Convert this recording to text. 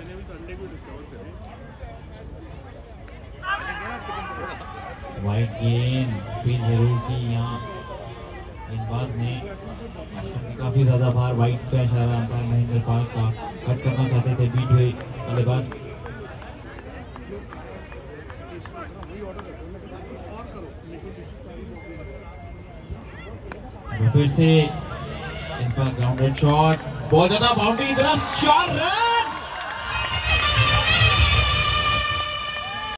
Wide गेंद भी जरूर थी यहाँ गेंदबाज ने काफी ज्यादा बार वाइड पे इशारा अंपायर महेंद्र पाल का कट करना चाहते थे बीट हुए बल्लेबाज। फिर से इस पर ग्राउंडेड शॉट बहुत ज्यादा बाउंड्री की तरफ 4 रन।